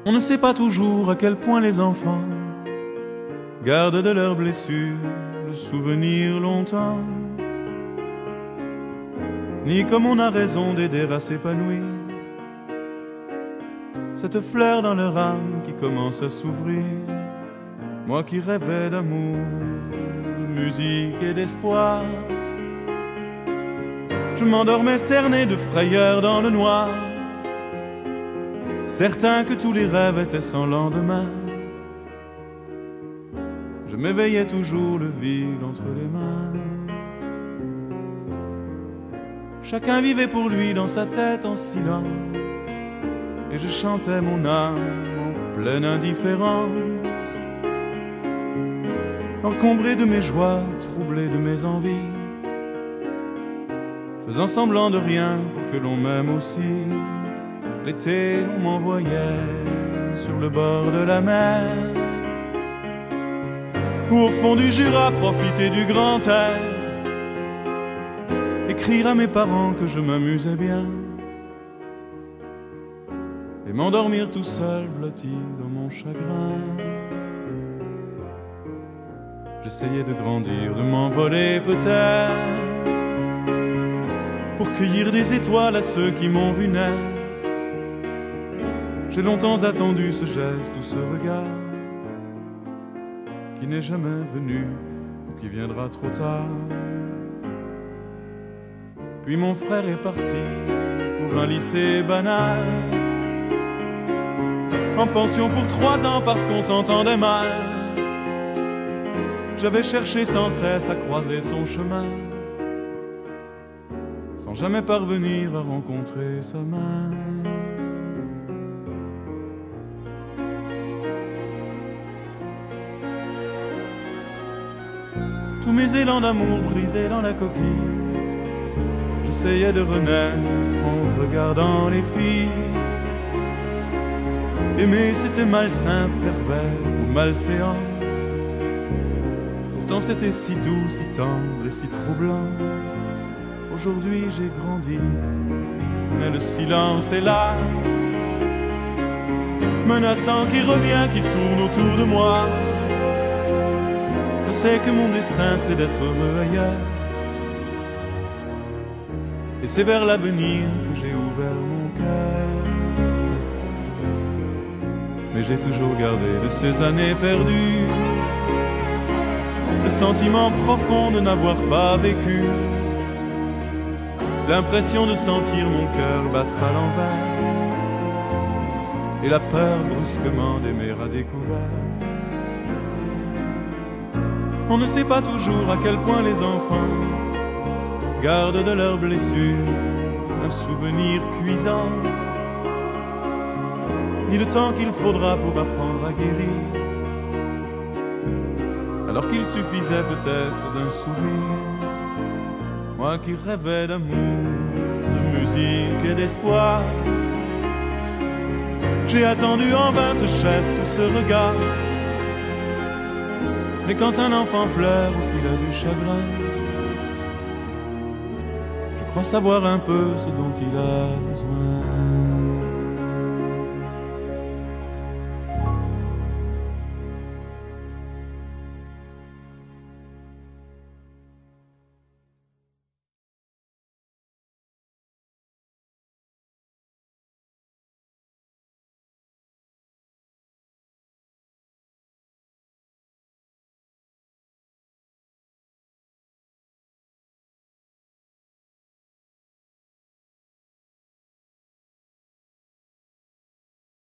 On ne sait pas toujours à quel point les enfants gardent de leurs blessures le souvenir longtemps, ni comme on a raison d'aider à s'épanouir cette fleur dans leur âme qui commence à s'ouvrir. Moi qui rêvais d'amour, de musique et d'espoir, je m'endormais cerné de frayeur dans le noir, certain que tous les rêves étaient sans lendemain. Je m'éveillais toujours le vide entre les mains. Chacun vivait pour lui dans sa tête en silence, et je chantais mon âme en pleine indifférence, encombré de mes joies, troublé de mes envies, faisant semblant de rien pour que l'on m'aime aussi. L'été, on m'envoyait sur le bord de la mer, ou au fond du Jura, profiter du grand air, écrire à mes parents que je m'amusais bien, et m'endormir tout seul, blotti dans mon chagrin. J'essayais de grandir, de m'envoler peut-être, pour cueillir des étoiles à ceux qui m'ont vu naître. J'ai longtemps attendu ce geste ou ce regard qui n'est jamais venu ou qui viendra trop tard. Puis mon frère est parti pour un lycée banal, en pension pour 3 ans parce qu'on s'entendait mal. J'avais cherché sans cesse à croiser son chemin, sans jamais parvenir à rencontrer sa main. Tous mes élans d'amour brisés dans la coquille, j'essayais de renaître en regardant les filles. Aimer c'était malsain, pervers ou malséant, pourtant c'était si doux, si tendre et si troublant. Aujourd'hui j'ai grandi, mais le silence est là, menaçant qui revient, qui tourne autour de moi. Je sais que mon destin c'est d'être heureux ailleurs, et c'est vers l'avenir que j'ai ouvert mon cœur. Mais j'ai toujours gardé de ces années perdues le sentiment profond de n'avoir pas vécu, l'impression de sentir mon cœur battre à l'envers, et la peur brusquement d'aimer à découvert. On ne sait pas toujours à quel point les enfants gardent de leurs blessures un souvenir cuisant, ni le temps qu'il faudra pour apprendre à guérir, alors qu'il suffisait peut-être d'un sourire. Moi qui rêvais d'amour, de musique et d'espoir, j'ai attendu en vain ce geste ou ce regard. Mais quand un enfant pleure ou qu'il a du chagrin, je crois savoir un peu ce dont il a besoin.